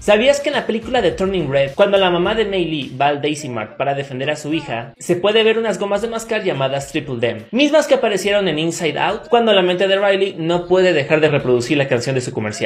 ¿Sabías que en la película de Turning Red, cuando la mamá de Mei Lee va al Daisy Mart para defender a su hija, se puede ver unas gomas de mascar llamadas Triple Dem, mismas que aparecieron en Inside Out, cuando la mente de Riley no puede dejar de reproducir la canción de su comercial?